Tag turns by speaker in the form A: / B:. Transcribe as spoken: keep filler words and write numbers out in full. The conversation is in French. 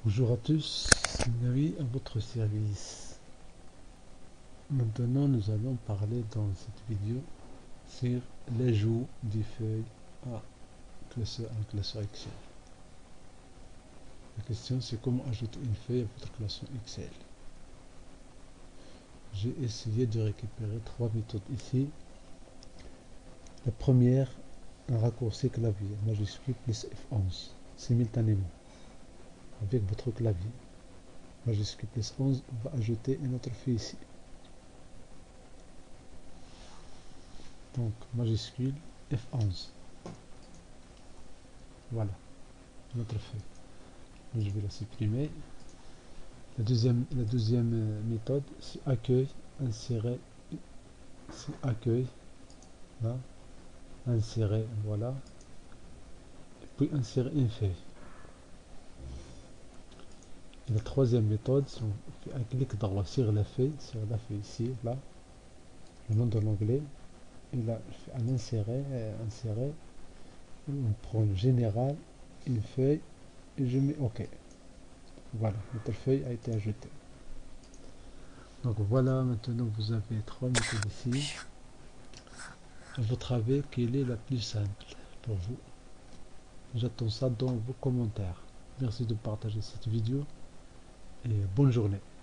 A: Bonjour à tous, Navi à votre service. Maintenant, nous allons parler dans cette vidéo sur l'ajout des feuilles à classeur, un classeur Excel. La question c'est comment ajouter une feuille à votre classeur Excel. J'ai essayé de récupérer trois méthodes ici. La première, un raccourci clavier majuscule plus F onze simultanément avec votre clavier majuscule plus onze. On va ajouter une autre feuille ici. Donc majuscule F onze. Voilà notre feuille. Je vais la supprimer. La deuxième, la deuxième méthode, c'est accueil, insérer, c'est accueil, là, insérer, voilà, et puis insérer une feuille. Et la troisième méthode, c'est on fait un clic droit sur la feuille, sur la feuille ici, là, le nom de l'onglet, et là, je fais un insérer, insérer, on prend le général, une feuille, et je mets OK. Voilà, notre feuille a été ajoutée. Donc voilà, maintenant vous avez trois méthodes ici. À votre avis, quelle est la plus simple pour vous? J'attends ça dans vos commentaires. Merci de partager cette vidéo et bonne journée.